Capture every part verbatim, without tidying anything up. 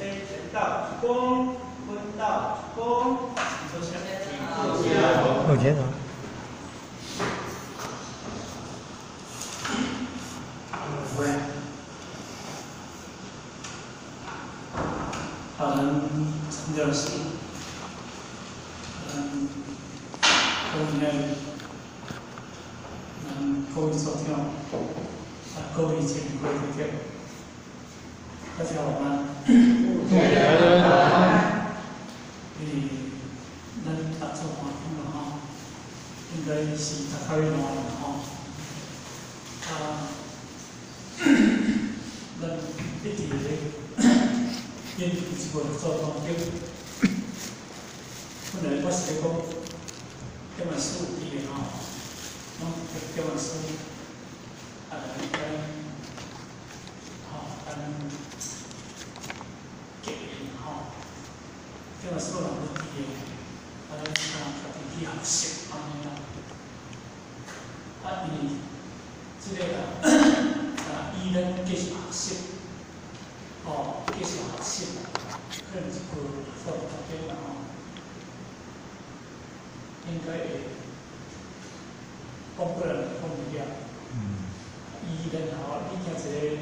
飞前到鞠躬，坤到鞠躬，坐下，坐下。 往前走。 好人成就事，嗯，今天嗯各位收听，啊各位请各位听，大家晚安。晚安。诶，咱读书环境嘛吼，应该是读较热闹的吼。啊，咱一直咧。 研究一个做环境，本来我是咧讲，这本书有啲嘅吼，拢这本书，啊，咱吼咱建议吼，这本书若有啲嘅，啊，咱家己去学习安尼啦。啊，伊即个啊，啊，伊咱继续学习。 哦，继续学习，可能一个辅导点啦吼，应该会讲过来讲唔了。嗯。伊然后你听一个，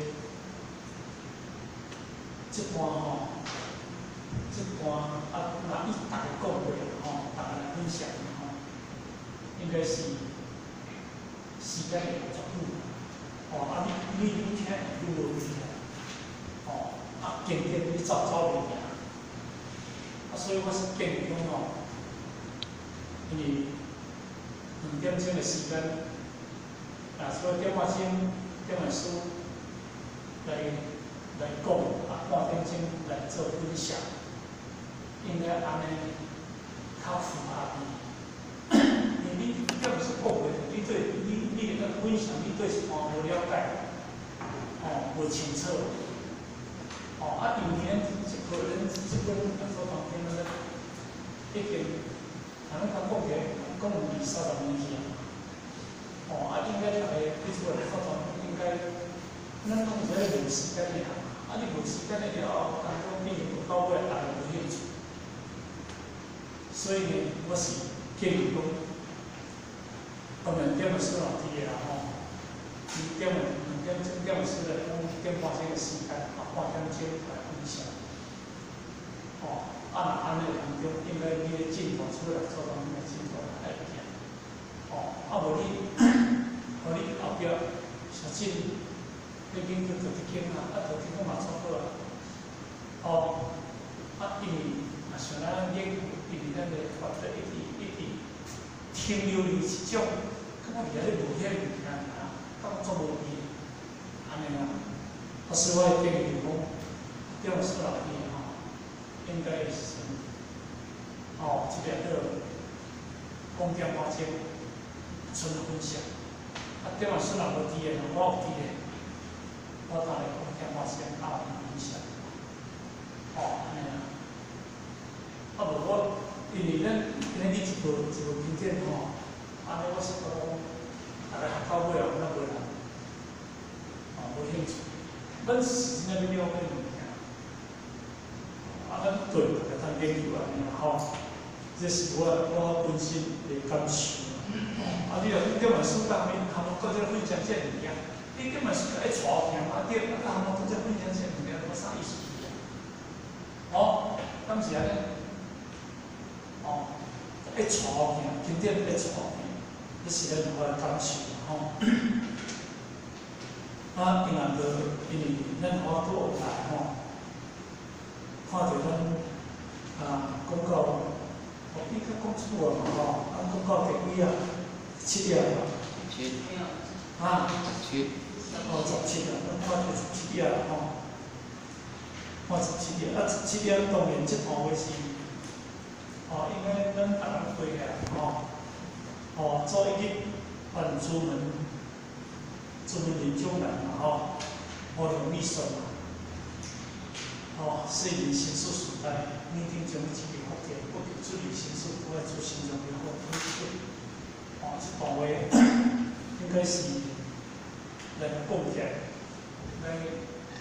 这段吼，这段啊，若伊大家讲过吼，大家来分享吼，应该是时间会足久。哦，啊，你你你听，你无听。 哦，啊，经典你走走袂赢，啊，所以我是建议讲哦，因为两点钟的时间，啊，所以点仔钟点本书来来讲，啊，半点钟来做分享，应该安尼较符合你。因为你点本书讲话，你对你你个分享，你对一段无了解，哦，无清楚。 哦，啊，有年一个人一个人所讲听了，已经，可能他讲起讲有二三十年去啊。哦，啊，应该大家对这个所讲应该，咱拢是咧无时间的啊，你无时间的了后，讲讲你有到尾大家无兴趣。所以呢，我是建议讲，当然点个书老弟啦吼，你点个两点钟点个书来讲点半钟的时间。 半点钟来分享，哦，按按那当中，应该你的进步出来，做到你的进步来一点，哦，啊无你，互你后壁实际，你研究就去听啊，啊，就去讲嘛错好啊，哦，啊，因为啊像咱研究，因为咱的法则一直一直停留于一种，感觉伊咧无遐物件啊，当作无意，安尼啊。 啊，所以我建议讲，这种书老弟吼，应该是哦，这个个讲点半钟，纯分享。啊，这种书老无滴的，我有滴的，我当然讲点半钟啊分享。哦，安尼啊。啊，无我因为咱今日你一部一部经典吼，安尼我是讲，大家学到尾啊，咱无人，哦，无兴趣。 咱是真正要了解物件，啊，咱对大家通研究安尼吼，这是我我本身的感受。啊，你若你这本书当面含各种分享这物件，你这本书爱带听，啊，对，啊，含各种分享这物件，有啥意思？哦，敢是安尼？哦，爱带听，经典爱带听，这是咱我的感受吼。啊，因为个，因为咱好多学来吼，看着咱啊广告，哦，伊较讲出话嘛吼，啊广告第几啊？七页嘛。七。啊。七。哦，十七啊，咱看着十七页吼，看十七页，啊十七页当然即部话是，哦，应该咱逐人背起来吼，哦，做一日办出门。 专门研究人嘛吼，我容易说嘛，哦，虽然新书时代，拟定将一个福建不求助理新书不爱出新中的好推荐，哦，这段话应该是来讲起来，来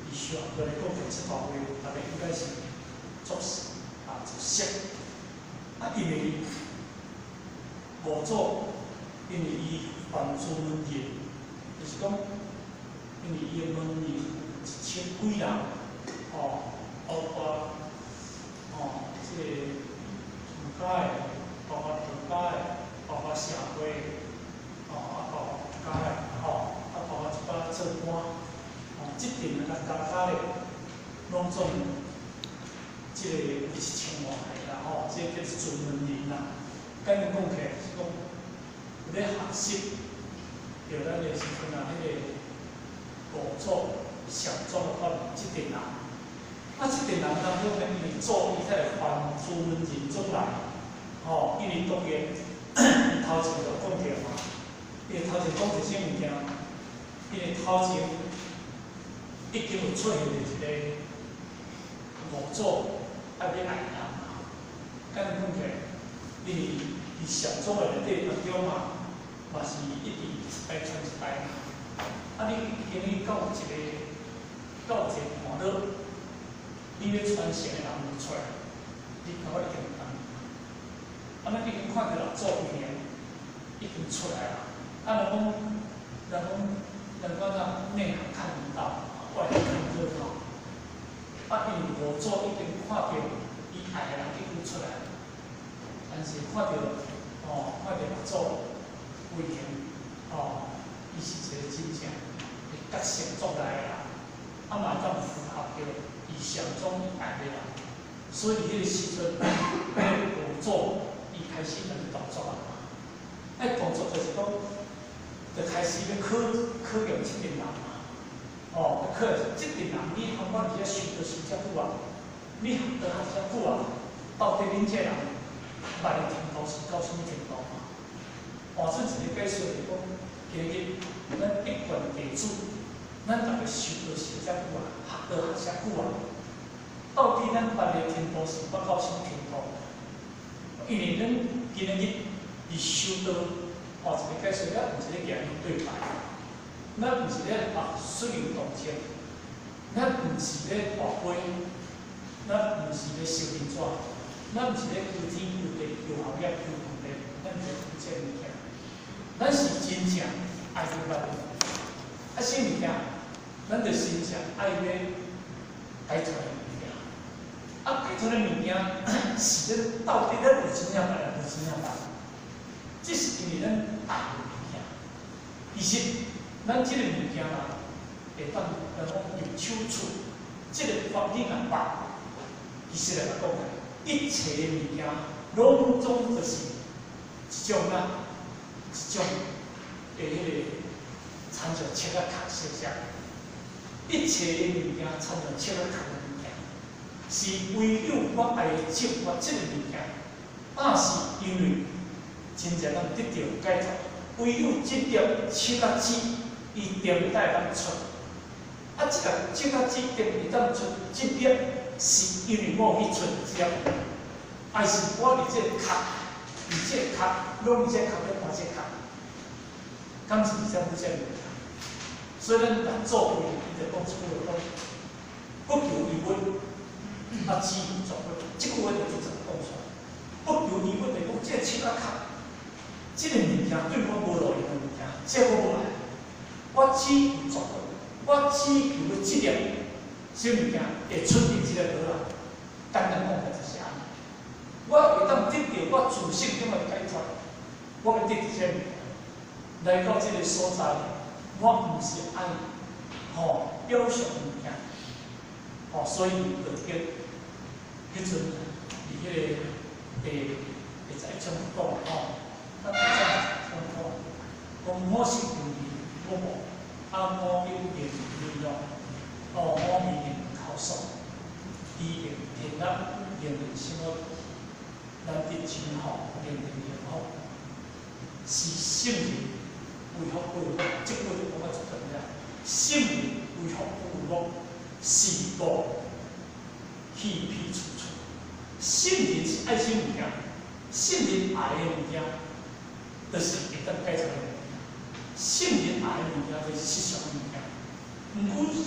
伊上过来讲过这段话，大家应该是作啊作识。啊，因为五祖，因为伊凡诸门人，就是讲，因为伊个门人一千几人，哦，包括哦，即、这个儒家的，包括道家的，包括社会的，哦，啊，包括家的，哦，啊，包括一寡做官，哦，即阵啊家家的，拢总即、这个有一千外个啦，吼，即、这个叫做专门人啦。简单讲起来是讲，有咧学习，着咱个时阵啊，迄、那个五祖、上祖的法即阵人，啊，即阵人当中咧，因为祖伊才会番诸门人种来，吼、哦，因为当然，伊头前就讲着嘛，因为头前讲一些物件，因为头前已经有出现着一个五祖爱要爱人嘛，简单讲起来，因为伊上祖的内底当中嘛，嘛是一直一代传一代嘛。啊，你今日到一个到一个段落，你要传承的人无出来，你甲我一定有同。啊，咱已经看到老祖伊年已经出来了。啊，人讲，人讲，人讲啥？内行看门道，外行看热闹。啊，因为五祖已经看到伊爱的人已经出来了，但是看到哦，看到六祖为行哦，伊是一个真正会觉醒作来的人，啊嘛当符合着伊上宗爱的人，所以迄个时阵，迄个五祖伊开始来动作啊嘛，迄动作就是讲，就开始要考考验即阵人嘛，哦，考验即阵人，你通过你遐修着修遮久啊，你学着学遮久啊，到底恁这人捌的程度是到什么程度嘛？换出一个解说来讲，今日咱一贯地主，咱逐个修着修遮久啊，学着学遮久啊，到底咱捌的程度是捌到什么程度？因为咱今日是修着换一个解说，咱毋是咧言语对白，咱毋是咧学水流动情，咱毋是咧跋杯，咱毋是咧烧面纸，咱毋是咧求天求地求后业求皇帝，咱毋是求这物件。咱是真正爱去捌的，啊，啥物件？咱着真正爱要解脱的物件。啊，解脱的物件是咱到底咱有怎样办，有怎样办？这是因为咱爱的物件。其实，咱即个物件啊，会当人讲入手处，即个法理若捌，其实来讲，一切的物件，拢总就是一种啊。一种诶，迄个参照切啊、壳色色，一切的物件参照切啊、壳的物件，是唯有我爱接我这个物件，但是因为真正咱得到解脱，唯有这粒切啊子，伊定带咱出。啊，这个切啊子定会当出，这粒是因为我去出这粒，还是我伫这个壳？而这壳，拢伫这壳咧换这壳，敢是毋知有这物件？所以咱人做会，伊就讲出句话讲：不求伊稳，啊只有作稳。即句话就就怎讲出来？不求伊稳，就讲这切啊壳，这个物件对我无路用的物件，这我无爱。我只有作稳，我只求要这粒，这物件会出现这个落来。简单讲就是安尼。我会当得到我自性中的解脱，我要得到这物件。来到这个所在，我毋是爱吼表象物件，吼，所以就叫迄阵伫迄个第第十一章讲吼，咱第十章讲，讲我是有义我无，啊我有言利用，哦我语言口爽，伊言听咱言论什么？咱得真好，令人良好，是圣人为福不福，即句就讲得足重要。圣人为福不福，是无气屁处处。圣人是爱什物件？圣人爱的物件，就是会当解脱的物件。圣人爱的物件，就是实相的物件。毋过，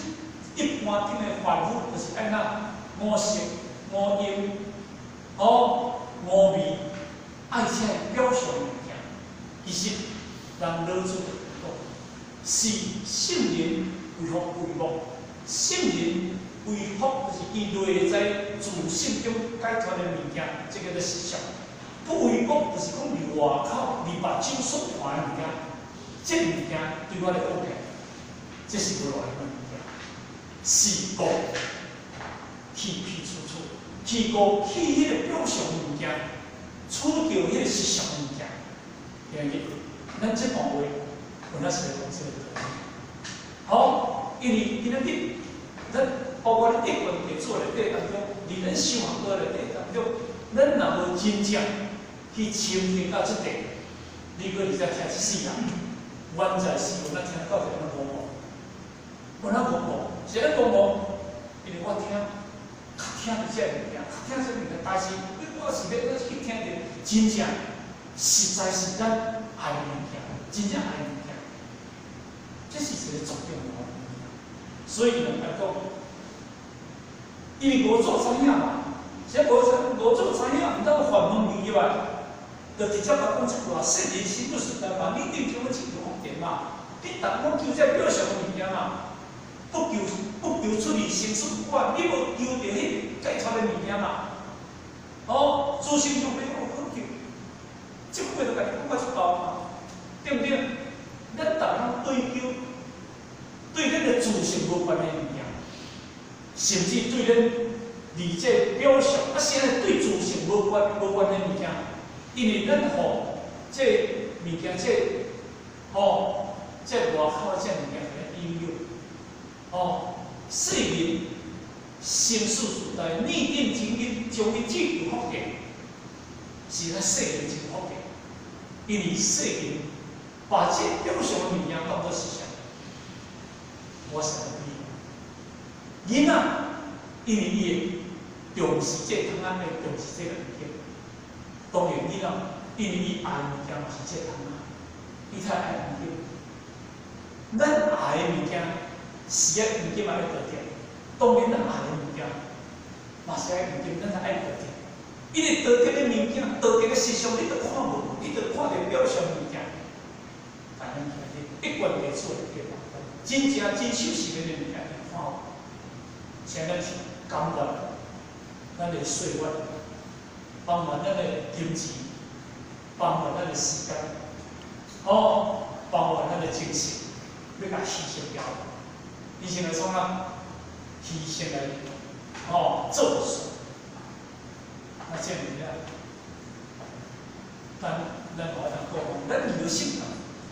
一般顶的凡夫就是安那五色、五音、哦五味，爱且表象物件。其实，咱老祖讲，是圣人为福为禄，圣人为福就是伊内在自性中解脱的物件，这个叫实相。不为福就是讲离外口、离目睭所看的物件，这物件对我来讲，这是无来的物件。是故去去处处，去故去迄个表象物件，处到迄个实相物件。因为咱这段话，有哪是来讲这个？好，因为因为你，咱包括你一文给做的这当中，你咱修行过的这当中，咱若无真正去深听到这点，你个你在听一世人，原在是有咱听到这样的讲话，有咱讲话，是咱讲话，因为我听，较听到这物件，较听这物件，但是我是要要去听到真正实在是咱爱的物件，真正爱的物件，这是一个重要的物件。所以人来讲，因为无做啥样嘛，这无做无做啥样，毋当法门离外，就直接甲讲一句话：圣人心不实在嘛，你定求我进入福田嘛，你但我求这表象的物件嘛，不求不求出离生死观，你无求着迄解脱的物件嘛。哦，自性就没有好求，即句就甲你讲过一包嘛，对不对？咱逐项追求。对咱的自性无关的物件，甚至对咱理解表象，啊，现在对自性无关无关的物件，因为咱吼这物件这吼这外口这物件来应用，哦，世人生死时代逆境经历，将伊进入福田，是咱世人真福田，因为世人把这表象的物件当作实相。我是不一样，囡仔因为伊会重视这汤仔，会重视这个物件。当然囡仔因为伊爱的物件嘛是这汤仔，伊才爱物件。咱爱的物件，是爱物件嘛要得到，当然咱爱的物件，嘛是爱物件，咱才爱得到。伊个得到的物件，得到的实相，你都看无，你都看到表象物件，但咱其实一贯来做的对吧？真正真修行的物件，看有，像咱是甘愿咱的岁月，包括咱的金钱，包括咱的时间，哦，包括咱的精神，要甲牺牲掉。以前来创啊，牺牲来，哦，做事，那这物件，咱咱我通讲，咱有心啊，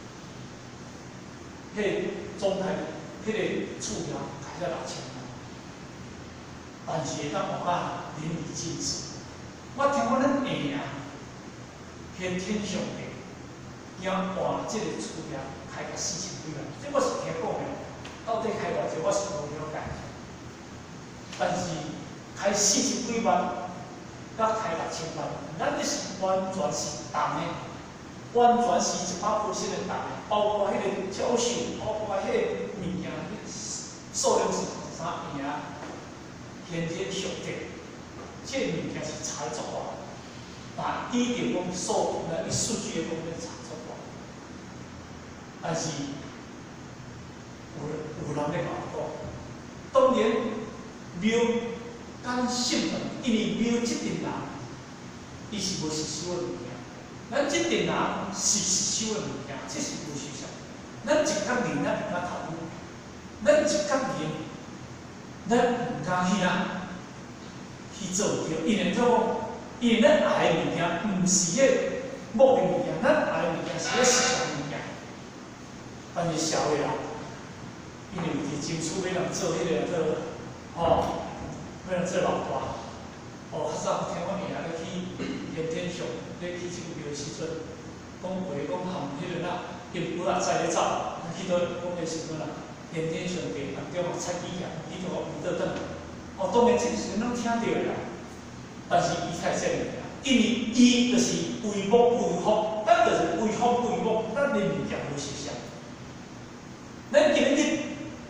迄。总体迄个厝料开了六千万，但是会当我甲淋漓尽致。我听讲咱下啊，天天上帝，惊换即个厝料开个四千几万，这我是听讲的，到底开偌济我是无了解。但是开四千几万，甲开六千万，咱这是完全是同的。完全是一百 percent 的重的，包括迄个销售，包括迄个物件，数量是啥样啊？天天上帝，这物件是差足大，但伊着讲数，那伊数据的方面差足大。但是有有人咧甲我讲，当然庙跟信门，因为庙即阵人，伊是无实修的物件。咱即阵人是实修的物件，这是无实相。咱一角人咱毋敢投入，咱一角人咱毋敢去啊去做着，因为怎讲？因为咱爱的物件毋是迄目的物件，咱爱的物件是迄实相物件。但是社会人，因为伫争取要人做迄个做哦，要人做老大，哦，较早听我爷咧去天天上。咧去这个庙的时阵，讲话讲含迄个啦，因有啊在咧走，去到讲的时阵啦，天天上帝当中啊菜鸡啊，伊就讲唔得等。哦，当然这时拢听到啦，但是伊太说明啦，因为伊就是为福为福，咱就是为福为福，咱的物件无实相。咱今日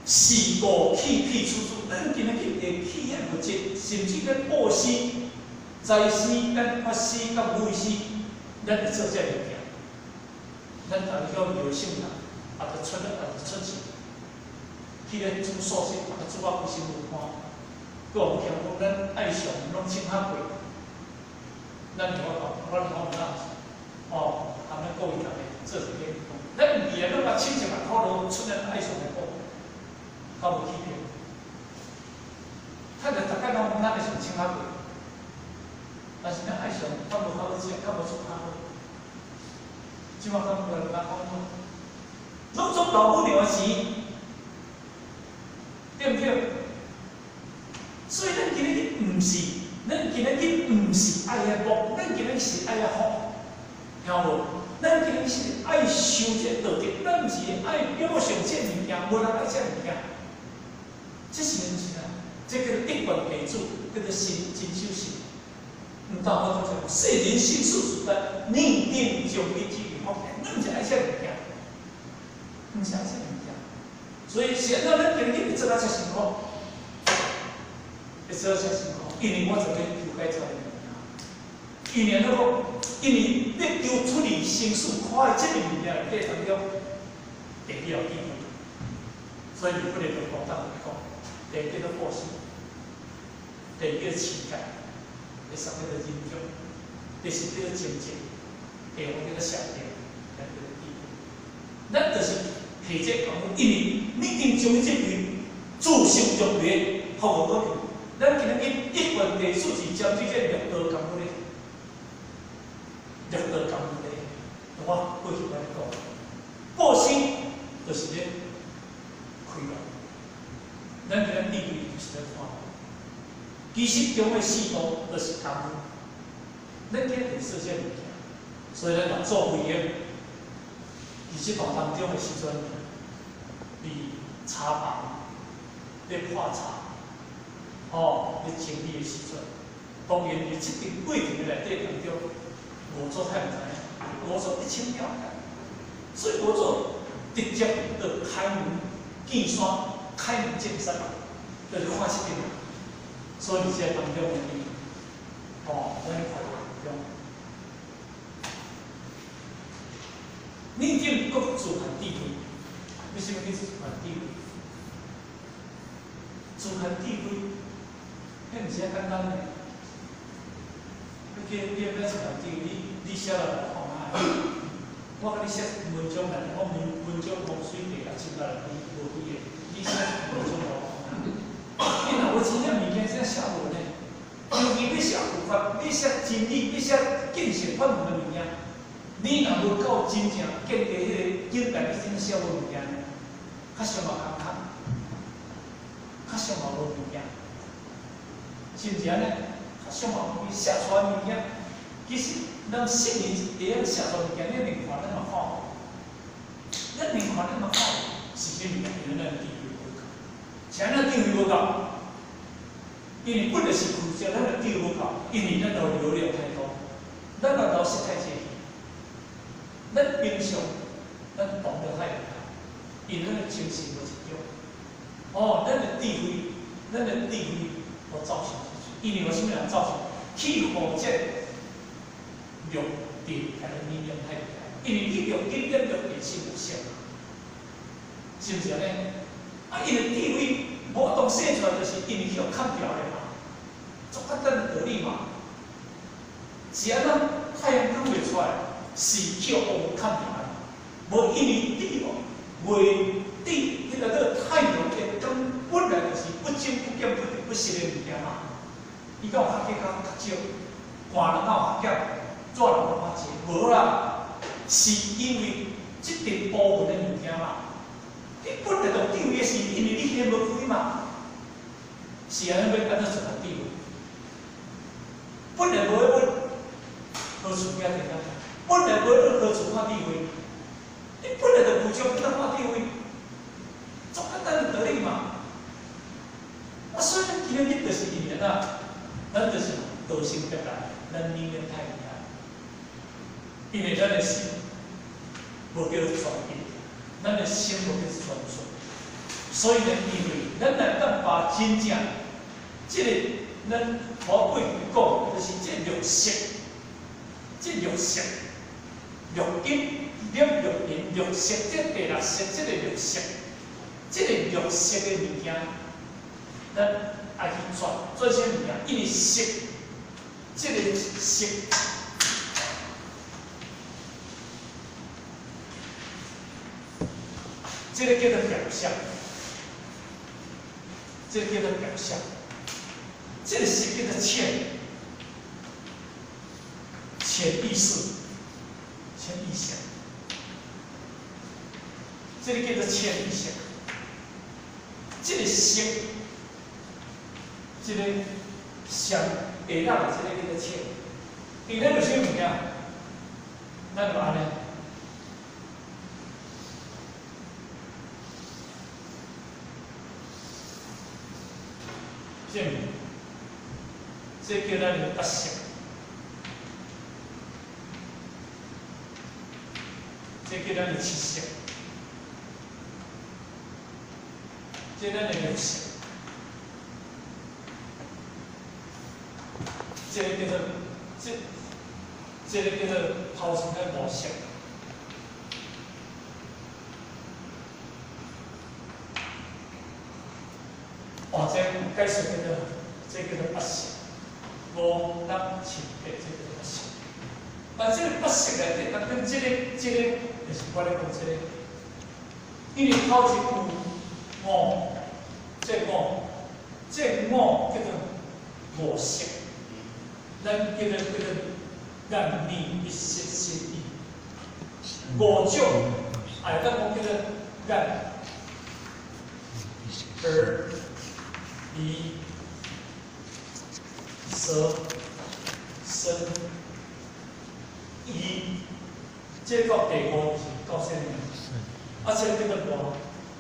是无气屁出处，咱今日去会起迄物质，甚至咱布施、财施、咱法施、甲武施，咱会做这物件。咱大家叫有性人，也着出咧，也着出钱，去咧做素食，也着做啊规身有看。佮有听讲，咱爱上拢请较贵，咱就我讲，我讲毋当，哦，含咱各位大家做一个，咱唔係拢把千一万块都出咱爱上来讲。 较无起票，他着大概拢咱会上请较贵，但是咱爱上较无好食，较无出较好。即马讲过来，讲讲，拢做老母娘的钱，对不对？所以咱今日毋是，咱今日毋是爱遐福，咱今日是爱遐福，听无？咱今日是爱修这道德，咱毋是爱表现这物件，无人爱这物件。 这是人钱啊！这叫做一贯地主，叫做心真修行。唔当我讲啥，世人心事事在逆定将为之于方便，咱唔是爱这物件，唔是爱这物件。所以现在咱今日会做到这情况，会做到这情况，因为我就要求改做物件。因为那个，因为要求处理生死看这个物件内底当中，第一要地位，所以你不能从广大来讲。 第一个布施，第二个乞丐，第三个忍辱，第四个精进，第五个上天，第六个地位。咱就是下这功夫，因为你定将这位自受入灭，服务到去。咱今日一贯地数字针对这六道功夫咧，六道功夫咧，我过去我来讲，布施就是咧开朗。 咱今日地位就是咧看，其实中的四道都是功夫，咱今日做这物件，所以咱若做会员，伫即段当中的时阵，你茶房咧泡茶，哦，咧清理的时阵，当然伫即个过程内底当中，我做太唔知影，我做一千了解，所以我做直接就开门见山。 开门见山，就是看这个，所以这当中的你，哦，咱快乐中，你一定各自含地位，为什么你自含地位？自含地位，迄毋是遐简单的。你叫你要自含地位，你你写来看啊！我甲你写文章来，我文文章风水地啊，真来无无几个。 你现在我做无，你若有真正物件，现在写无呢？尤其你写佛法，你写真理，你写见性法门的物件，你若无够真正建立迄个应该你先写无物件，较上嘛坎坷，较上嘛无物件，是毋是安尼？较上嘛无写出来物件，其实咱信任会晓写出物件，咱命看咱嘛好，咱命看咱嘛好，是啥物件？因为咱地位。 像咱地位无够，因为本来是苦涩，咱个地位无够，因为咱有流量太多，咱个老师太济，咱平常咱懂得太厉害，因为咱个精神无一种，哦，咱个地位，咱个地位无造成，因为有啥物人造成？去负责弱地，还能力量太厉害，因为你弱点点弱点是无效，是毋是安尼？ 啊，因为地位无当生出来，就是因为去互砍掉的嘛，足简单的道理嘛。是安怎太阳光袂出来，是去互砍掉的，无因为地哦，袂地迄个个太阳的光本来就是不增不减不不息的物件嘛。伊甲有合计较较少，寒人较有合计，热人较较济，无啦，是因为即个部分的物件嘛。 你本来就地位是因为你现无开嘛，是安尼要安怎做地位？本来无要问何处遐地方，本来无要何处看地位，你本来就负责不当看地位，足简单的道理嘛。啊，所以咱今日就是因为啊，咱就是道心不大，咱能量太厉害，因为咱的心无叫做全面。 咱的心无去专注， 所以呢，因为咱来当把真正，即个咱我过去讲，就是即绿色，即绿色，绿金、绿绿银、绿色，即第六色，即个绿色，即个绿色的物件，咱爱去转做些物件，因为色，即个色。 这个叫做表象，这个叫做表象，这个是叫做潜潜意识、潜意识，这个叫做潜意识，这个识，这个想得到的这个叫做潜，你那个是物件，那就安尼。 这这叫咱的八识，这叫咱的七识，这咱的六识，这个叫做这这个叫做头前的五识。 或者解释叫做，这叫做八识，五六七八，这叫做八识。但这个八识内底，当跟这个这个，就是我咧讲这个，因为头前有五，这五，这五叫做五识，咱叫做叫做眼耳一色心意，五种，哎，咱讲叫做眼、耳。 鼻、舌、身、意，这个第五是到啥物？啊，这个叫做我。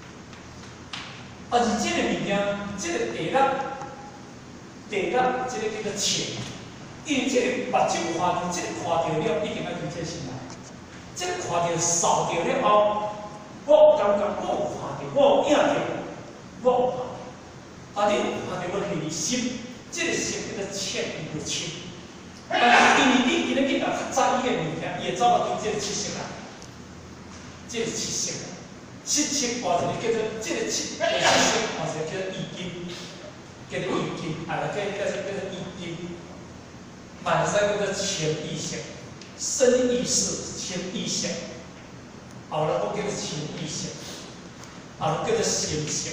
啊，是这个物件，这个第六，第六，这个叫做切。因为这个目睭看到，这个看到了，一定要对这心来。这个看到扫掉了后，我感觉我有看到，我有影到，我有看到。 啊！你看到我内心，这个心叫做切有切。但是因为你今日囡仔较早伊个物件，伊会走到对这个七色啊，这个七色啊，七色换一个叫做这个七，这个七色换一个叫做意境，叫做意境，啊，叫叫做叫做意境。满山叫做潜意识、深意识、潜意识，后来我叫做潜意识，后来叫做心识。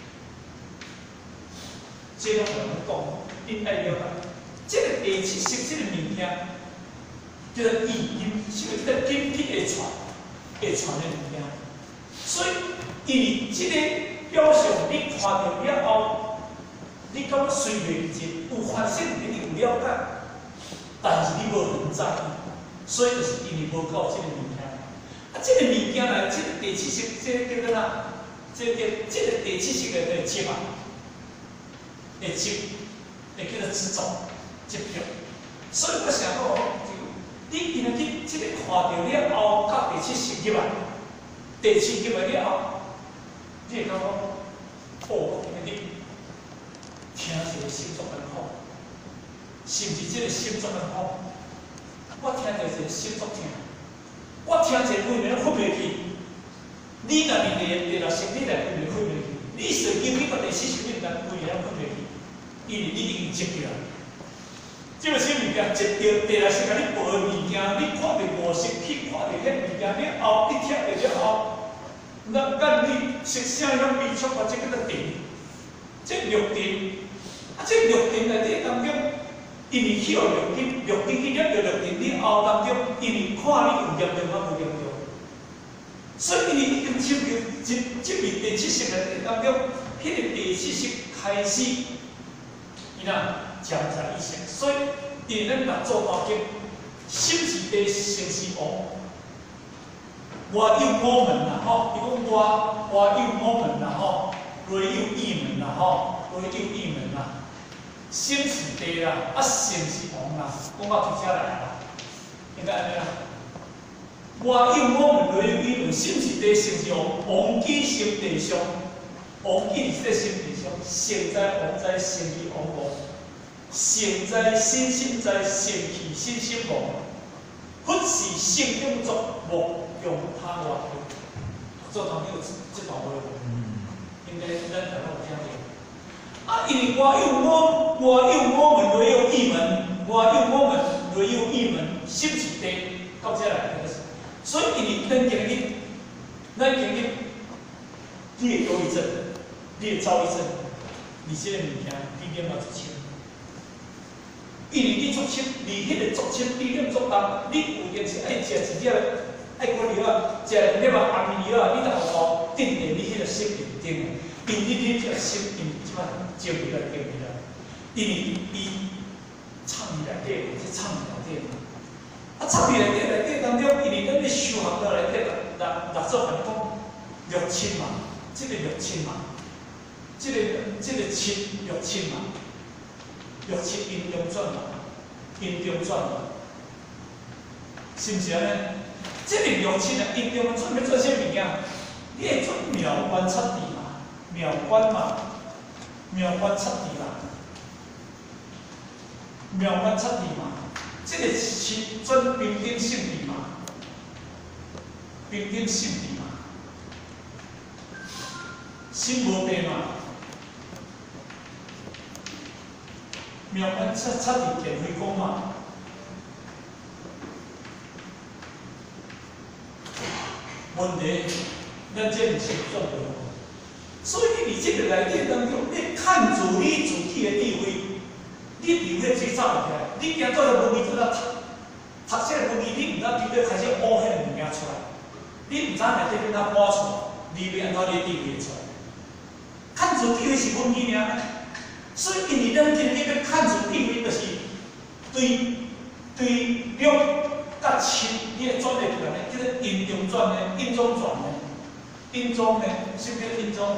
这种人讲，你爱了解，这个第七识这个物件，叫做意境，是个叫做根基会传，会传的物件。所以，因为这个表象你看到了后，你感觉虽然是有发现，你有了解，但是你无很在意，所以就是因为无搞这个物件。啊，这个物件来，这个第七识，这个叫做哪？这个这个第七识的叫七嘛。 会执，会叫做执着、执着。所以我想讲，你今日去即个看到了后，到第七识入来，第七入来了后，你会感觉，哦，今日听一个心足很好，是毋是即个心足很好？我听着一个心足听，我听一个为名分袂去。你若面对第六识，你来分袂分袂去。你随经你个第七识，你来为名分袂去。 因为你已经执着，这个什物件？执着第六识，甲你报的物件，你看到五识去看到迄物件了后，你听到了后，那咱你识啥样微触或者叫做定，这六定，啊，这六定内底当中，因为去了六定，六定去了着六定了后当中，因为看你有严重啊无严重，所以因为已经执着执执入第七识内底当中，迄个第七识开始。 伊呐强在意识，所以因咱若做高级，心是地，性是王。外有我们啦吼，伊讲外外有我们啦吼，内有伊们啦吼，内有伊们啦。心是地啦，啊性是王啦，讲到伫遮来啦，应该安尼啦。外有我们，内有伊们，心是地，性是王，王基性地上。 王印即个心理上，成在王在，成于王无；成在心心在，成去心心无。忽是心中作，莫用他外求。做头有即段话无？应该咱大家有听过。啊，因为我有我，我有我们，唯有一门；我有我们，唯有一门。心是地，到这来就是。所以，因为咱今日，咱今日，你会忧郁症，你会躁郁症，而且物件你念到一清。因为你作清，你迄个作清，你念作重，你有定是爱食一粒爱国药啊，食一粒啊安眠药啊，你才有够定定你迄个心认定的。因为你你这个心，因为即摆招未来，招未来，因为伊藏伫内底，或者藏伫内底。啊，藏伫内底内底当中，因为咱咧修行到内底，六六做安尼讲六亲嘛，即个六亲嘛，即个即个亲六亲嘛。六七因中转嘛，因中转嘛，是毋是安尼？即个六七啊，因中转要做啥物件？你会做妙观测地嘛？妙观嘛，妙观测地嘛，妙观测地嘛。即个七转平等性地嘛，平等性地嘛，心无病嘛。妙观测测地见开讲嘛，问题咱这毋是做到，所以你伫即个内底当中，你看住你自己的地位，你地位最走起来，你行做了无味做了读，读这个无味，你毋知伫咧开始挖迄个物件出来，你毋知内底变哪挖出来，你要安怎你地位出来？看住地位是问题尔。所以，因为咱今日要看出地位，就是对对六甲七，你会转得出来呢？叫做因中转呢，因中转呢，因中呢，是不叫因中？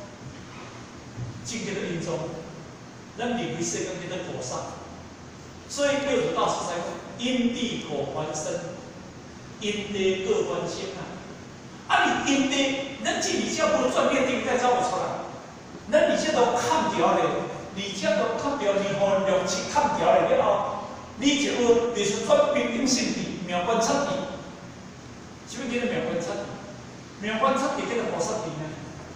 即叫做因中。咱认为世间叫做果上。所以六祖大师才讲：因地果还生，因地各还生啊。啊，你因地，咱这二只无转变地位，才走袂出来。咱而且都砍掉咧。而且都砍掉，二号六七砍掉了了后，你就有就是转平等性地、妙观测地。什么叫做妙观测地？妙观测地叫做菩萨地呢？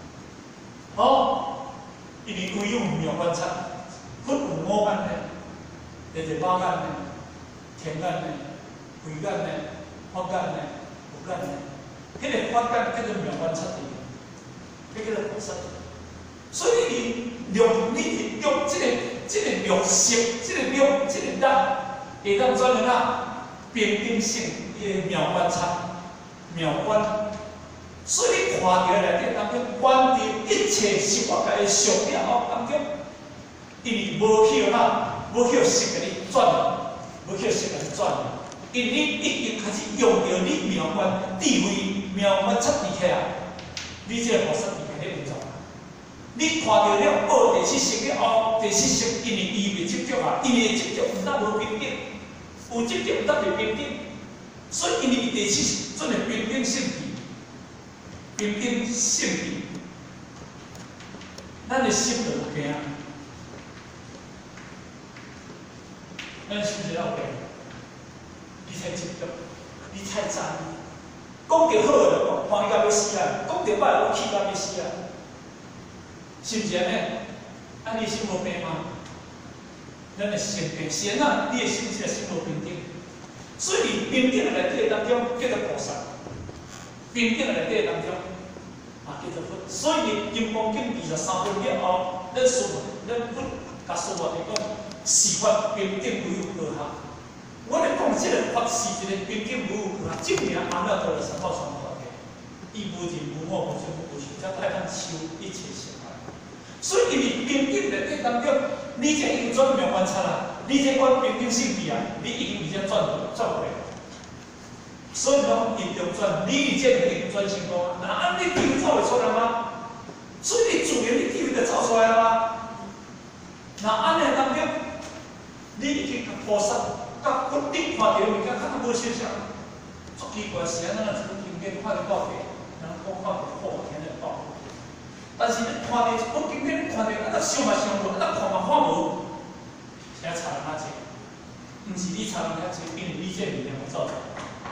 哦，因为唯有妙观测，佛有五眼呢，就是八眼呢、天眼呢、慧眼呢、法眼呢、无眼呢。迄个法眼叫做妙观测地，迄叫做菩萨地。所以你六，你六这个这个六色，这个六这个力，会当转来哪？平等性，伊个妙观察、妙观。所以你看到内底当中，观到一切十外界的相了后当中，因为无去哪，无去色甲你转，无去色甲你转，因为你已经开始用到你妙观智慧、妙观察力起来，你这个菩萨地开始运作。你看到了学第四识了后，第四识因为伊袂执着啊，因为执着毋但无平等，有执着毋但袂平等，所以因为第四识做个平等性地，平等性地，咱的心就有病，咱心就有病，你太执着，你太在意，讲着好的，欢喜到要死啊；讲着歹，我气到要死啊。是毋是安尼？啊，你心无病吗？咱的心病，是安怎？你的心是心无平等，所以你平等的内底当中叫做菩萨，平等的内底当中啊叫做佛。所以你金刚经二十三分了后，咱师父，咱佛甲师父来讲，是法平等无有可下。我咧讲即个法是一个平等无有可下，证明阿弥陀佛三宝传法嘅，伊无人无我无众无无虚，才爱咱修一切善。所以，因为平等内底当中，你这已经转妙观察啦，你这观平等性地啊，你已经已经转转过来。所以讲，因中转，你已经已经转成功啊。那安尼地位走会出来吗？所以你自然你地位就走出来了吗？那安尼当中，你已经菩萨、甲佛你看到物件，较无相像，足奇怪是安怎？像经典看到报嘅，人讲看到好，听到报。 但是你看到一本经典，看到啊，那想嘛想无，啊，那看嘛看无，遐差人遐济，毋是你差人遐济，因为你这力量会走出来。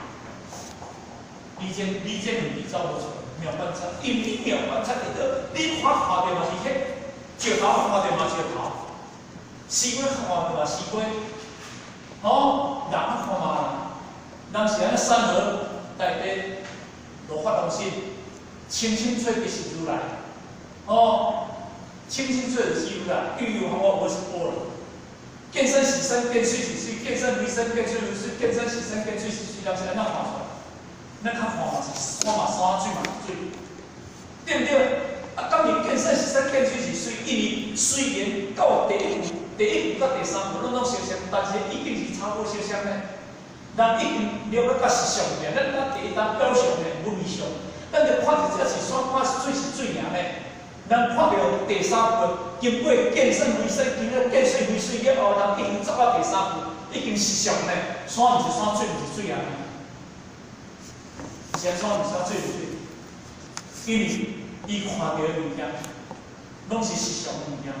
你这你这能力走无出来，妙观察，因为你妙观察你到，你看看到嘛是迄石头，看到嘛石头，西瓜看到嘛西瓜，吼，人看嘛人，人是安尼山河内底落发东西，清清水即是如来，哦，清清水就是如来，欲有方法无是波罗。见山是山，见水是水，见山为山，见水为水，见山是山，见水是水，人是安怎看出来？咱较看嘛是山嘛山，水嘛水，对不对？啊，当然见山是山，见水是水，因为虽然到第一步、第一步到第三步，拢拢相像，但是已经是差不多相像咧。人已经了解到实相了，咱咱第一单表象咧，文字上，咱就看到这是山，看水是水尔咧。咱看到第三步，经过见山为山，经过见水为水了后，人已经走到第三步，已经实相咧，山毋是山，水毋是水尔。是安怎毋是安水毋水？因为伊看到的物件，拢是实相物件，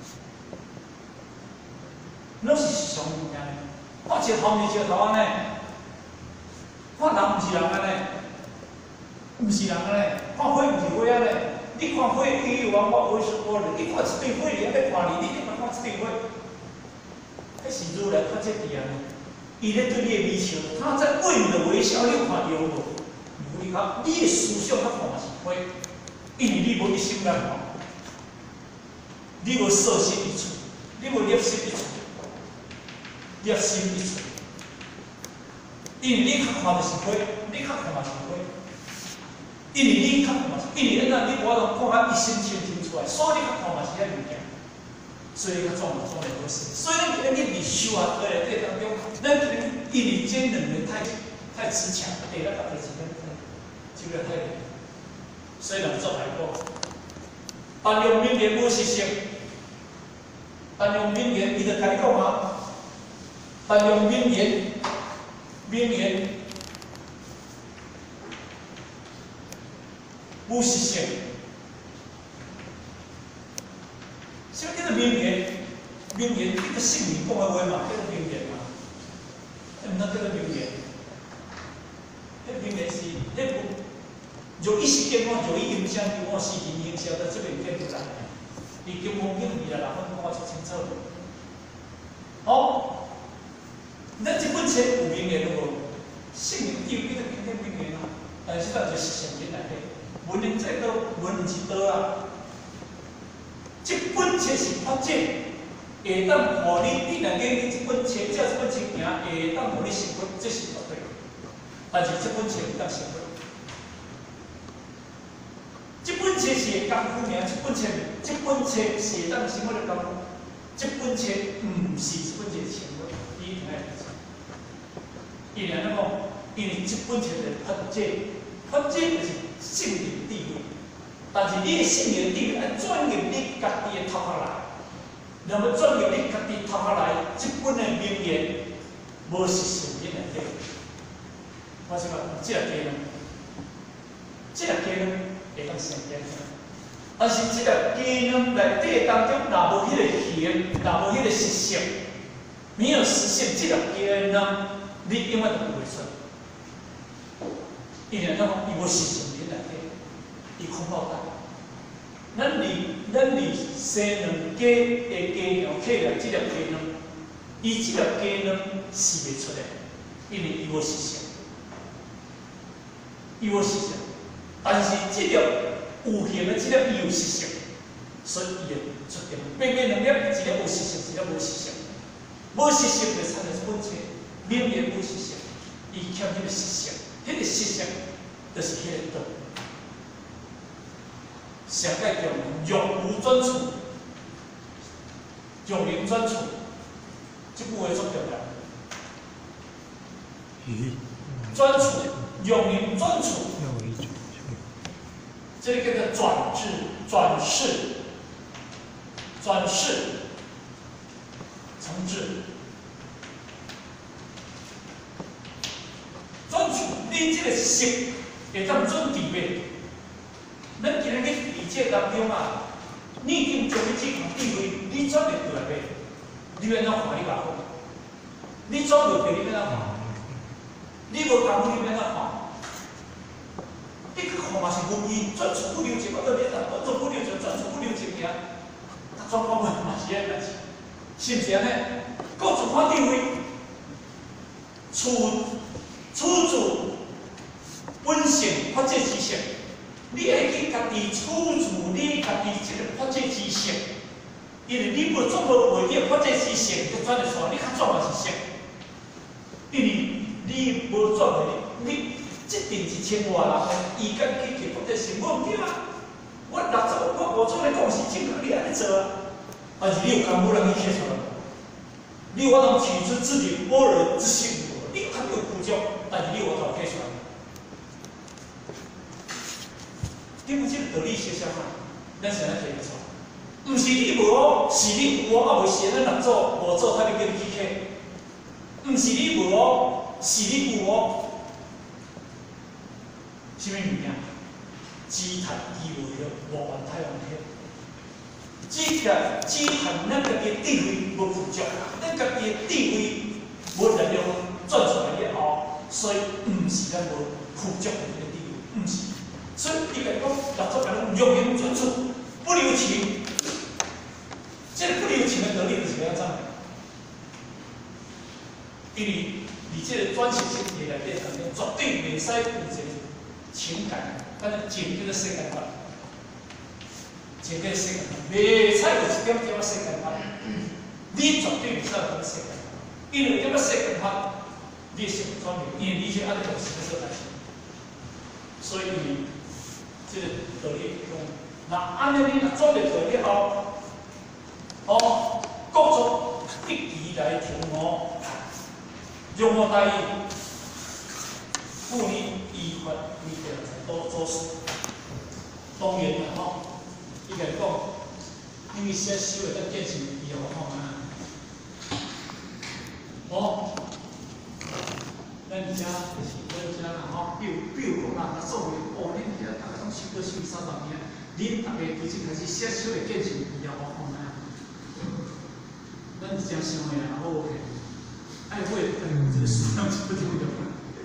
拢是实相物件。看石头毋是石头安尼，看人毋是人安尼，毋是人安尼，看火毋是火安尼。你看火，伊有王我为是我哩。你看一对火，你安尼看你，你你嘛看一对火，迄是如来较接地安尼。伊咧对你的微笑，他在对你的微笑，你有看到无？你较，你的思想较看是火，因为你无一心来看，你无摄心一处，你无摄心一处，摄心一处，因为你较看就是火，你较看嘛是火，因为你较看嘛是，因为咱你我拢看啊一心清清出来，所以你较看嘛是遐物件，所以较总总袂好势。所以咱今日你伫修啊课内底当中，咱今日因为这两个太太自强，第咱家己是。这个太，所以人做来讲，但用名言无实性，但用名言，伊就甲你讲嘛，但用名言，名言无实性。什么叫做名言？名言，这个圣人讲的话嘛，叫做名言嘛，毋通叫做名言。迄名言是，迄有。就一时间我就已影响到我视频影响到这边见出来，伊经风景二十六分看出清楚。哦，咱这本册有名言无？圣人有几个经典名言啊？但是咱就是实践内底，文言这个文字多啊。这本册是发展，会当互你，你若讲你这本册，照这本册行，会当互你成功，这是绝对。但是这本册有当成功。这本册是会功夫名，这本册这本册是会当生活的功夫，这本册毋是这本册的成果，你一定要记住。因为安怎讲？因为这本册的发展，发展就是圣人智慧，但是你的圣人智慧要转入你家己的头壳来，那么转入你家己头壳来，这本的名言无实性你内底。我是讲，这个技能，这个技能。会当成功，但是这个技能内底当中，若无迄个形，若无迄个实性，没有实现这个技能，你永远都不会出。因为咱讲伊无实性伫内底，伊空包蛋。咱离咱离生两家的家娘起来，这个技能，伊这个技能是袂出来，因为伊无实性，伊无实性。但是这粒有形的这粒伊有实性，所以伊会出现。平平两粒，一粒有实性，一粒无实性。无实性就产生本册，名言无实性，伊欠迄个实性，迄、那个实性就是迄个道。上界叫用无专处，用灵专处，这句话足重要。咦？专处，用灵专处。这个叫做转智、转世、转世、成智。专处，你这个识会当准地位。咱今日去理解当中啊，你已经将你这项地位，你转会过来袂？你要怎看？你甲我，你转袂过，你要怎看？你无功夫，你要怎看？你去看嘛是无义，转出不留情，我做你哪？我做不留情，转出不留情尔，他转看嘛嘛是安代志，是毋是安尼？各自看地位，处处处本性发展知识，你会去家己处处你家己即个发展知识，因为你无做无为你发展知识，就转来说你较做嘛是识，因为你无做你你。 一定是千外人的，伊敢去去或者是无毋对啊！我六十，我无做咧讲是正确，你安尼做啊？但是你有功夫，人去客出来，你有法通取之自己般若之性，你肯定有苦衷，但是你有法通客出来。你有这个道理写啥嘛？咱是安尼提出，毋是你无，是你有啊，未是咱人做无做，他就叫你去客。毋是你无，是你有哦。 什么物件？只谈地位的无关太阳系，只谈只谈咱家己的地位无负责，咱家己的地位无能力转出来了后，所以毋是咱无负责的一个地位，毋是。所以伊来讲，六十人拢用言转出，不留情。这个不留情的道理就是安怎？因为你这个转型性内内底当中，绝对袂使有一个。 情感，但是情叫做世间法，情叫做世间法，袂使有一点点仔世间法，你绝对袂使有点世间法，因为点仔世间法，你是不专业，因为你是按照实事来行，所以这个道理讲，那按照你若做袂过了后，哦，各种一起来调和，融合在妇女。 依法规定都做事，当然啦吼，伊个讲，因为写手会当变成以后吼啊，哦，咱遮就是咱遮啦吼，比如比如讲啦，咱做为哦，恁遮大家拢修过修三十年，恁大家最近开始写手会变成以后吼啊，咱是真想的啦，好个，爱会可能有这个数量就不重要。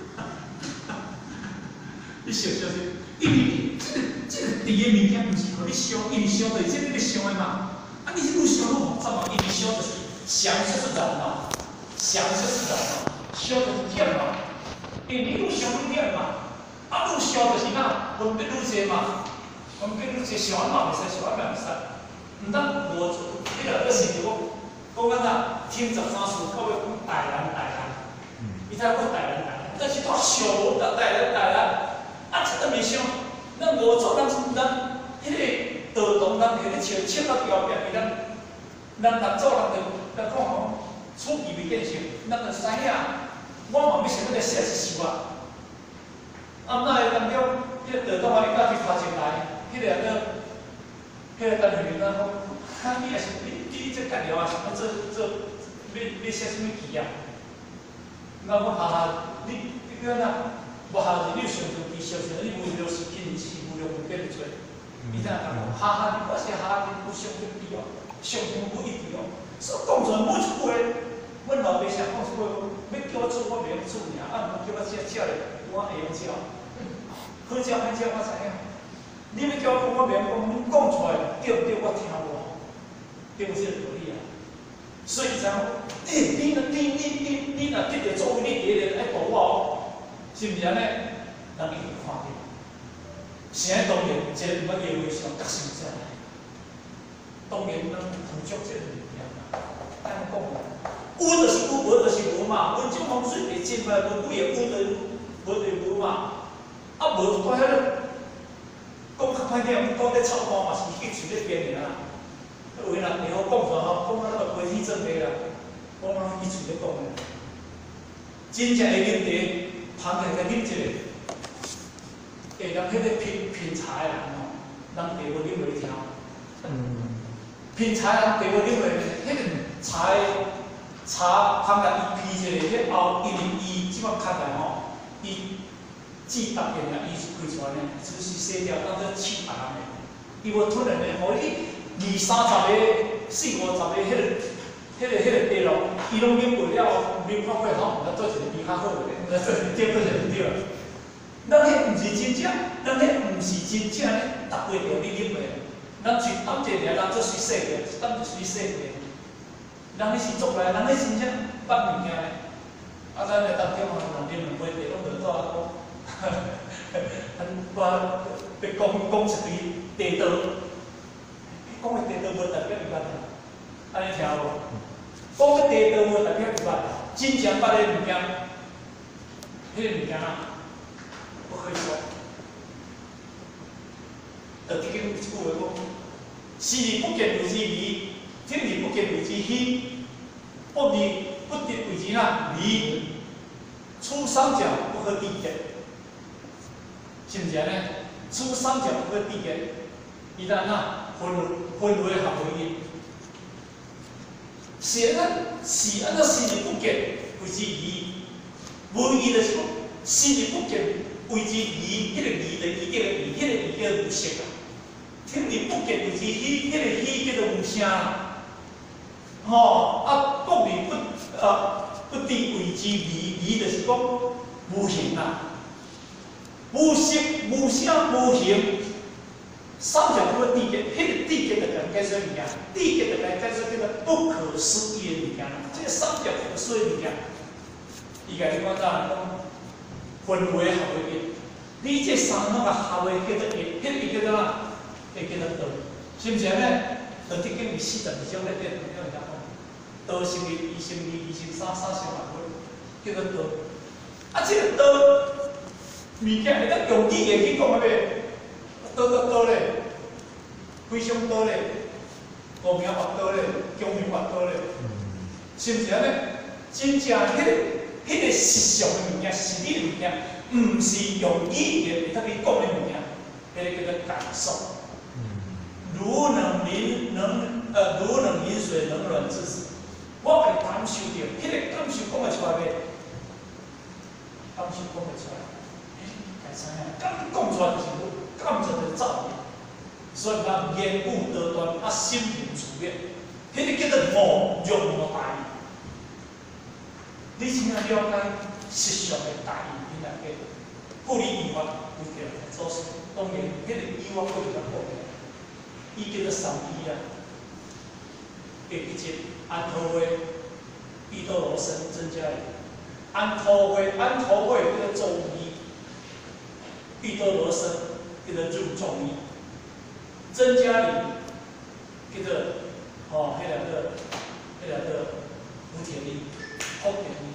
你想想是，因为这个这个第一物件毋是互你想，因为想就是这个要想的嘛。啊，你愈想愈复杂嘛，因为想就是想就是人嘛，想就是人嘛，想就是忝嘛。因为你愈想愈忝嘛，啊，愈想就是哪，分别愈济嘛，分别愈济，想安嘛袂使，想安嘛袂使，毋当无做。你若要是讲讲安怎，听十三事，到尾讲大人大人，伊才讲大人大人，但是他想无大大人大人。 啊，这都袂想，咱无做咱咱迄个道堂，咱迄个笑笑到后壁，咱咱人做人就咱讲吼，处事袂见性，咱就知影，我嘛要想要来写一首啊。啊，那个当中，迄个道堂嘛，你家己头前来，迄个个，迄个单元咱讲，哈，你也是你你这干了啊？想要做做，要要写什么字啊？我讲哈哈，你你讲哪？ 无下是你上上期小小，你无聊是肯定是无聊不变的做。你知影讲，哈哈，我是哈哈，不上上期哦，上上不一定哦。所以讲出来每一句话，阮老爸常讲一句话，要叫我做我袂晓做尔，啊，毋叫我食食咧，我会晓食。好食歹食我知影。你要叫我讲，我袂晓讲，你讲出来对毋对？我听无，对毋对？道理啊。所以讲，诶，你若你你你你若得着作为你第一个爱度我哦。 是毋是安尼？人伊会看见。现在当然，这毋捌业为上确实是安尼。当然，咱付出这个物件嘛，安讲啦，有就是有，无就是无嘛。阮种风水袂真嘛，无几个有就无就无嘛。啊，无就在遐咧讲较歹听，讲咧臭话嘛，是去嘴咧编的啦。有个人会晓讲出来吼，讲啊那个飞天正地啦，讲啊去嘴咧讲的。真正会认得。 旁人甲啉一个，会当迄个品品茶的人吼，人茶无啉袂听。嗯。品茶的人茶无啉袂，迄个茶茶旁人伊批一个，迄后因为伊即摆看来吼，伊煮逐遍啊，伊是开出来呢，就是洗掉当做试别人的。 伊无突然的，互你二三十个、四五十个，迄个、迄个、迄个地咯，伊拢啉过了，啉看过吼，咱做一个比较好的，咱做对做就对了。咱迄毋是真正，咱迄毋是真正咧，逐杯着你啉的。咱一担一个，咱做水洗的，一担就水洗的。咱迄是做来，咱迄真正捌物件咧。啊，咱来当中吼，人啉两杯茶，拢着做啊讲。我要讲讲一堆地道，讲个地道无代表伊捌啊，安尼听有无？讲个地道无代表伊捌，真正捌个物件，迄个物件啊，不可以说。就这个一句话讲：昔日不见为之迷，今日不见为之虚，不离不得为之哪离？出三角不可地结。是毋是安尼？出三角不可地结，伊咱呐分分为合为一。是安是安怎是日不见为之疑？无疑就是讲是日不见为之疑，迄个疑就伊叫个疑，迄个疑叫无色啊。听日不见为之虚，迄个虚叫做无声啦。吼啊，国日不啊不地为之疑，疑就是讲无形啦。无色、无声、无形，三角不可地结，迄个地结就讲解说物件，地结就讲解说叫做不可思议的物件啦。这个三角不可思议的物件，伊甲你讲咋讲？分为合为一，你这三种个合为叫做一，迄个一叫做哪？会叫做道，是毋是安尼？道这经有四十二种咧，对，对人家讲，道成一，一成二，二成三，三成万分，叫做道。啊，这个道。物件会当用语言去讲个咩？倒倒倒咧，非常倒咧，无名法倒咧，强名法倒咧，是毋是安尼？真正迄个迄个实相的物件，实体的物件，毋是用语言会当去讲的物件，迄个叫做感受。如能饮能呃，如能饮水，冷暖自知。我甲你感受着，迄个感受讲会出来未？感受讲会出来。咁讲出来就是感觉的造业，所以咱言语得端，啊心平处变，迄个叫做无用无大义。你真正了解实相的大义，你来个不离依法，有条来做事。当然，迄个依法不是咱讲的，伊叫做三依啊。第一节安头会，毗多罗僧增加里，安头会，安头会叫做中医。毗多罗僧叫做入众义，增加里叫做哦，迄两个，迄两个福田义、福田义。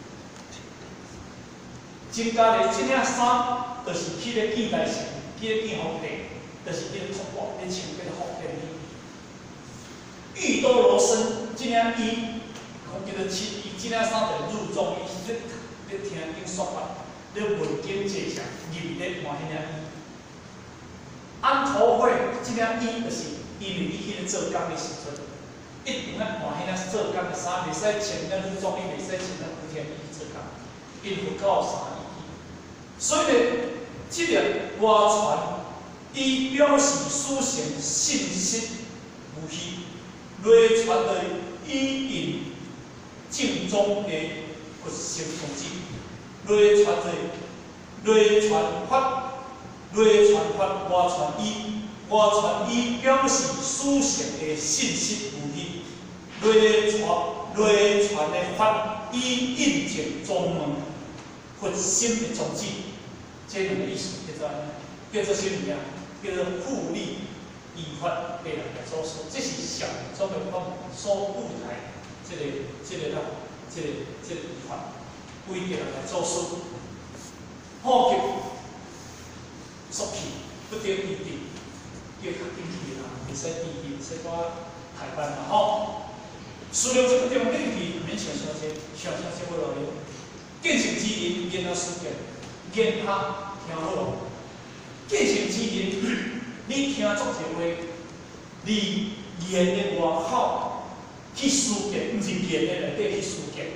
增加里这领衫，就是去咧见大神，去咧见皇帝，就是去咧托钵，咧穿叫做福田义。毗多罗僧这领衣，叫做七衣，这领衫就入众义，是咧咧听经说法。你文经介绍，入咧换迄领衣。安头会即领衣，就是因为你去咧做工的时阵，一定要换迄领做工的衫，袂使穿咱女装衣，袂使穿咱福田衣做工，因佛教衫衣。所以咧，即个外传，伊表示书显信息无虚，内传的伊引正宗的佛性统计。内传者，内传法，内传法，外传义，外传义表示书写的信息无疑。内传内传的法，以印证宗门佛心的宗旨。这两个意思叫做叫做什么呀？叫做互利依法被人来做事，这是上中的方所舞台这个这个啦，这个这个依法。规定来做事，好极，俗气，不得异地，叫较紧去啦，袂使异地，使我台湾嘛吼。除了这个地方，异地免想想些，想想些不落去。见成之人，言啊事件，言他听好。见成之人，你听足一话，你言的外口去事件，毋是言的内底去事件。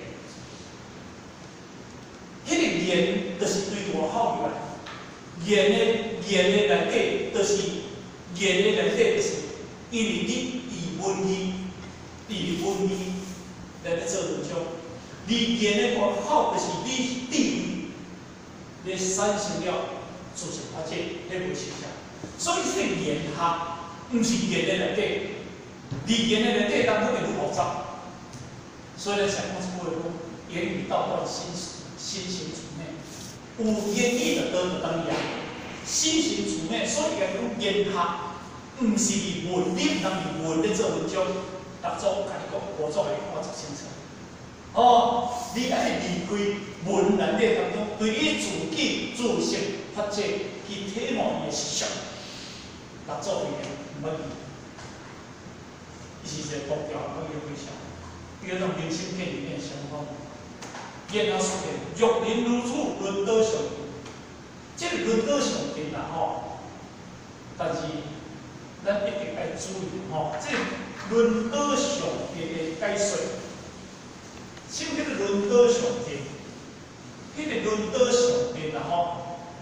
迄个言就是对外口入来，言的言的内底就是言的内底就是，因为你以文字，以文字来做文章，你言的外口就是你地位，你产生了自然发展，你袂形象。所以这个言学，毋是言的内底，你言的内底当中会愈复杂。所以咧，想讲一句话，言语道断，心心行处内。有言语就倒就当言，心行处内。所以讲言学，毋是以文，你毋通以文咧做文章，逐组家己讲，合作的看足清楚。哦，你爱离开文内底当中，对你自己自身发展去体悟伊的实相，逐组伊个毋捌伊，伊是一个目标，讲伊回想。伊迄种人生见里面相方，然后说的若人如此，轮倒上天。这个轮倒上天啦吼，但是咱一定要注意吼，这轮倒上天的解说，什么叫做轮倒上天？迄个轮倒上天啦吼，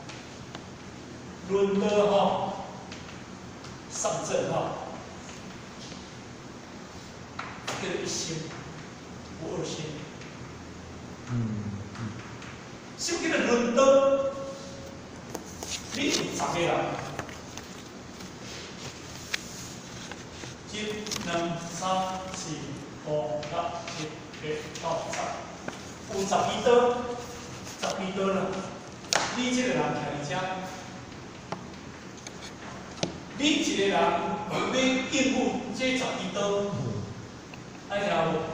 轮倒吼，上正吼，叫做一心。无二心，嗯嗯，什么叫做轮倒？你有十个人，一、两、三、四、五、六、七、八、九、十，有十二刀，十二刀啦。你这个人徛伫遮，你一个人要应付这十二刀，爱听无？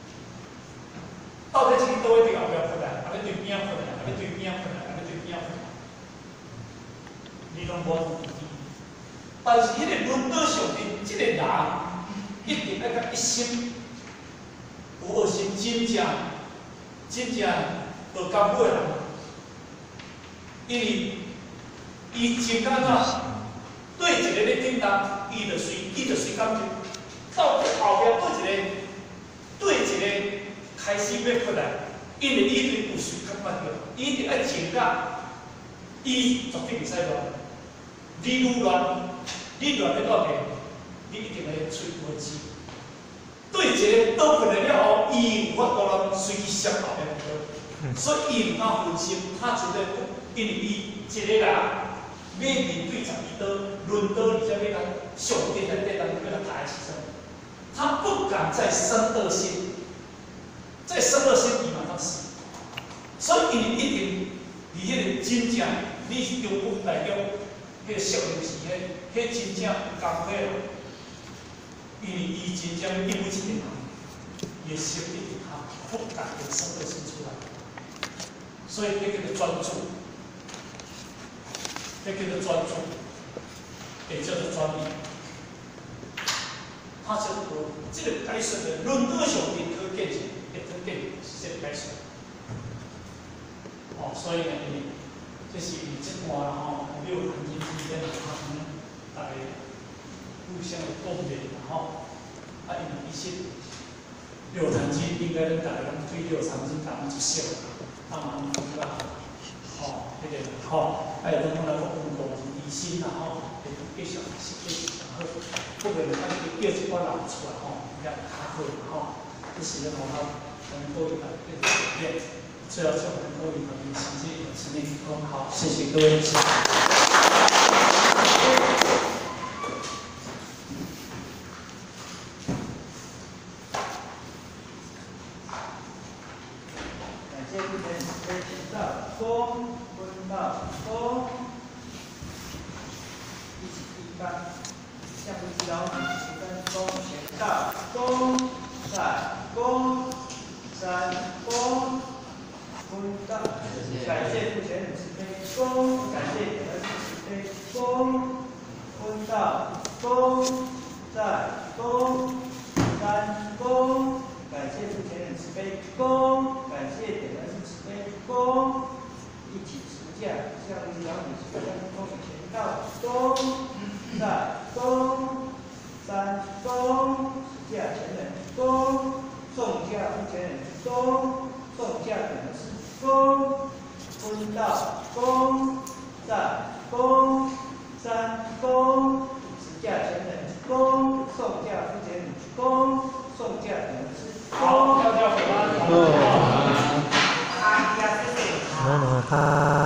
到底这个刀一定后壁出来，还要对边出来，还要对边出来，还要对边出来，你拢无注意。但是迄个轮倒上天，这个人一定要甲一心有二心，真正真正无甘苦的人，因为伊真敢怎对一个咧顶动，伊就随伊就随感觉，到后壁对一个对一个。开始要出来，因为伊对有随感觉着，伊一定要情感，伊绝对袂使乱。你愈乱，你乱要到底，你一定要出文字。对一个倒回来了后，伊有法度通随去想后面个，所以伊毋敢分心，他绝对不，因为伊一个人要面对十二刀轮刀，而且要甲上天内底当中要甲打的时阵，他不敢再生恶心。再生恶心，伊嘛当死。所以伊一定伫迄个真正，你是中国来讲，迄个效应是迄，迄真正有功课咯。因为伊真正应付一个人，伊的心一定较复杂的生恶心出来。所以迄叫做专注，迄叫做专注，也叫做专一。它是有这个解说的论德上面可见性。对，是这个解说。哦，所以呢，这是这段啦吼，六坛经之间啦，可能大家互相的共鸣啦吼。啊，因为其实六坛经应该咱大家对六坛经讲一少啦，啊嘛讲啦，吼，迄个吼，啊，有种讲来讲讲疑心啦吼，会继续是继续上好，不过啊，这个叫一寡人出来吼，也较好吼，这是咧好好。能够一个改变，最后是能够一个成绩有成立更好。谢谢各位。感谢今天推荐到公分到公，一起一般，下步指导你跟公前到公在公。三公，公道，感谢父权慈悲公，感谢儿子慈悲公，公道公，在公，三公，感谢父权慈悲公，感谢儿子慈悲公，一起持架，向无量母慈悲公前道公，在公，三公，持架前人公。送价不前人公，送价等的是公，分道公，在公，三公， 恭送驾之前你鞠躬，送驾等之好，跳跳回来。 阿弥陀佛。